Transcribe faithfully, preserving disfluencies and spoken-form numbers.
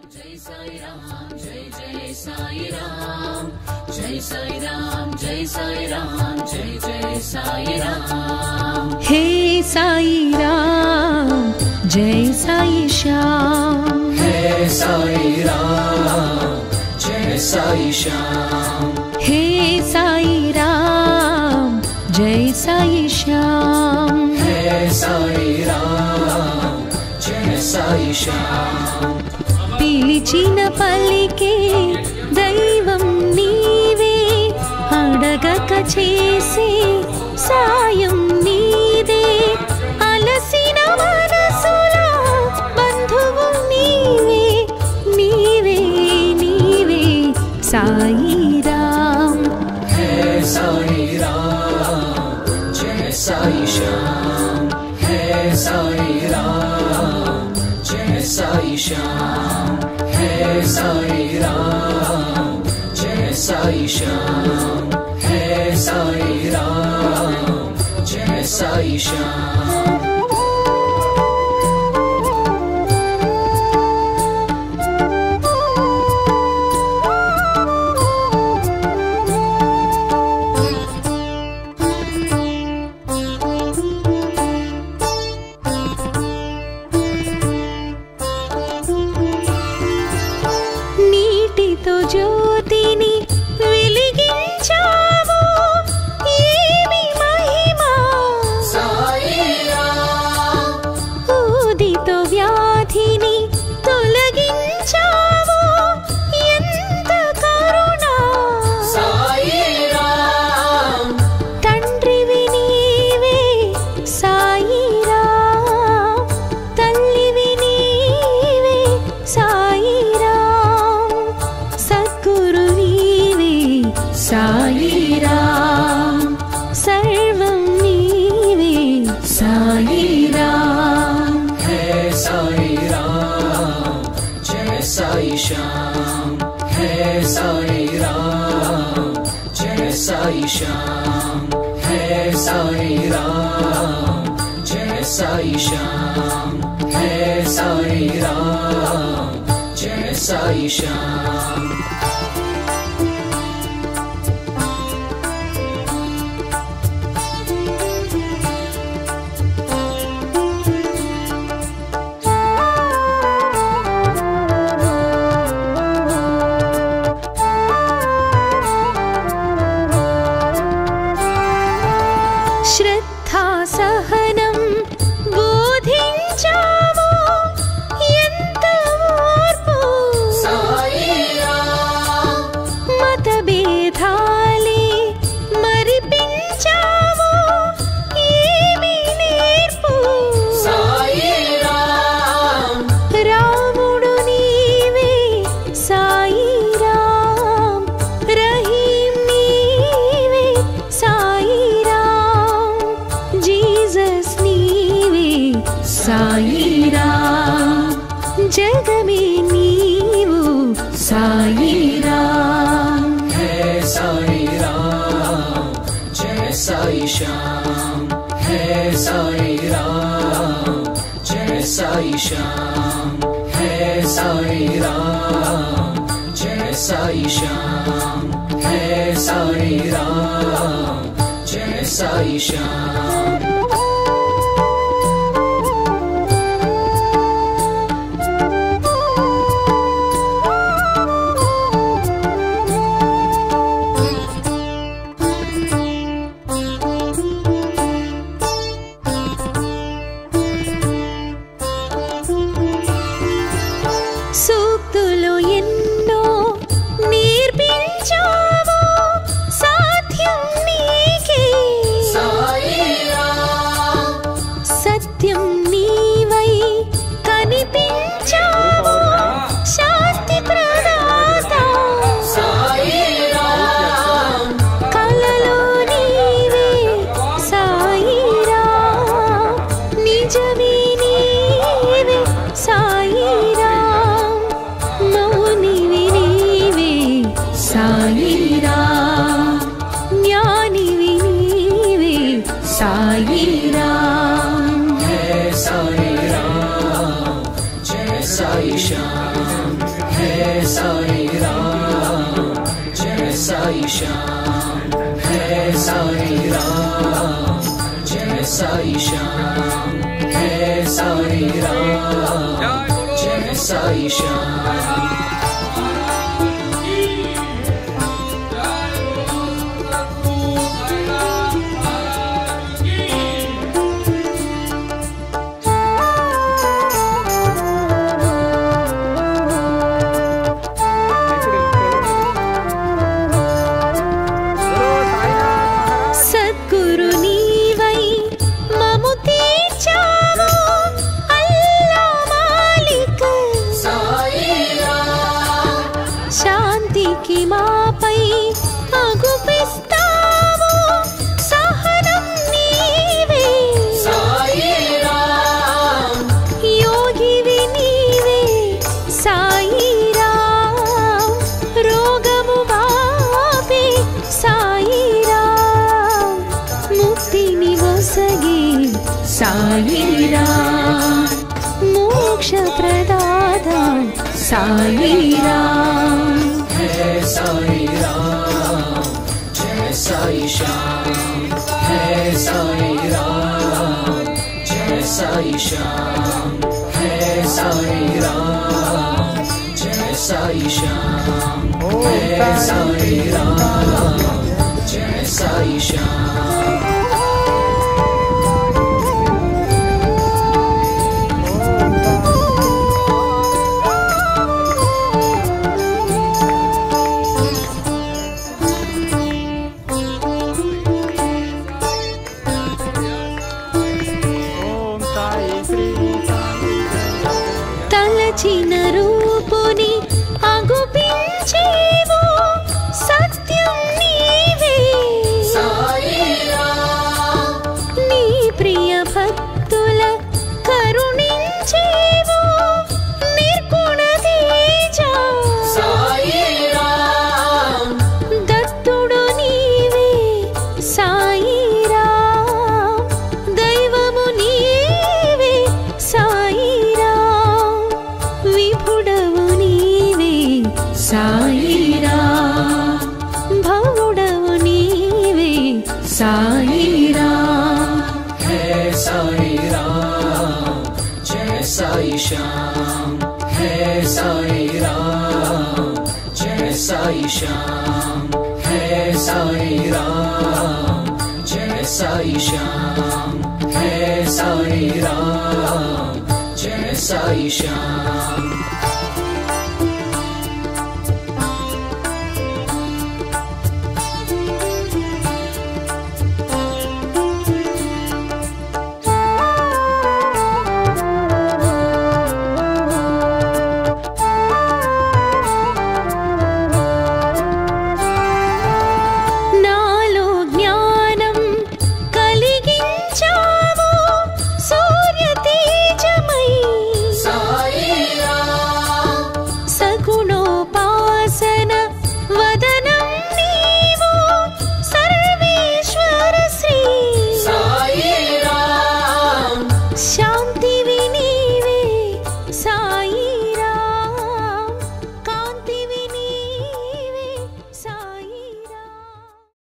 जय साई राम जय जय साई राम जय साई राम जय साई राम जय जय साई राम। हे साई राम जय साई श्याम। हे साई राम जय साई श्याम। हे साई राम जय साई श्याम। हे साई राम जय साई श्याम। పిలిచిన పలికే దైవం నీవే, అడగక చేసే సాయం నీదే, అలసిన మనసుల బంధువు నీవే, నీవే నీవే సాయి రామ్। హే సాయి రామ్ జయ సాయి శ్యామ్। హే సాయి రామ్ जय साई श्याम। हे साई राम जय साई श्याम। हे साई राम जय साई श्याम। జ్యోతిని వెలిగించావు, ఏమి మహిమా సాయి రామ్। ఊదితో వ్యాధిని తొలగించావు, ఎంత కరుణ సాయి రామ్। తండ్రివి నీవే సాయి రామ్, తల్లివి నీవే సాయి సాయి రామ్, సర్వం నీవే సాయి రామ్। హే సాయి రామ్ జయ సాయి శ్యామ్। హే సాయి రామ్ జయ సాయి శ్యామ్। హే సాయి రామ్ జయ సాయి శ్యామ్। హే సాయి రామ్ జయ సాయి శ్యామ్। సహనం బోధించావు, ఎంత ఓర్పు సాయి రామ్। మతభేదాలే మరిపించావు, ఏమి నేర్పు సాయి రామ్। రాముడు నీవే సాయి రామ్, రహీం నీవే సాయి రామ్, జీసస్ నీవే సాయి రామ్, జగమే నీవు సాయి రామ్। హే సాయి రామ్ జయ సాయి శ్యామ్। హే సాయి రామ్ జయ సాయి శ్యామ్। హే సాయి రామ్ జయ సాయి శ్యామ్। హే సాయి రామ్ జయ సాయి శ్యామ్। సూక్తులు ఎన్నో నేర్పించావు, సాధ్యం నీకే సాయి రామ్। సత్యం నీవై కనిపించావు, శాంతి ప్రదాత సాయి రామ్। కలలో నీవే సాయి రామ్, నిజమే నీవే సాయి రామ్, మౌనివి నీవే సాయి రామ్, జ్ఞానివి నీవే సాయి రామ్। హే సాయి రామ్ జయ Sai Shyam. Hey Sai Ram, Jai Sai Shyam. Hey Sai Ram, Jai Sai Shyam. Hey Sai Ram, Jai Sai Shyam. Sai Ram, moksha pradata Sai Ram. Hey Sai Ram, Jai Sai Shyam. Hey Sai Ram, Jai Sai Shyam. Hey Sai Ram, Jai Sai Shyam. Hey Sai Ram, Jai Sai Shyam. తలచిన రూపుని అగుపించేవో సత్యం నీవే సాయి రామ్. నీ ప్రియ భక్తుల కరుణించేవో నిర్గుణ తేజ సాయి రామ్. దత్తుడు నీవే సాయి రామ్. దైవము నీవే సాయి రామ్. విభుడవు నీవే సాయి రామ్. భవుడవు నీవే Sai Ram. Hey Sai Ram, Jai Sai Shyam. Hey Sai Ram, Jai Sai Shyam. Hey Sai Ram, Jai Sai Shyam. Hey Sai Ram, Jai Sai Shyam.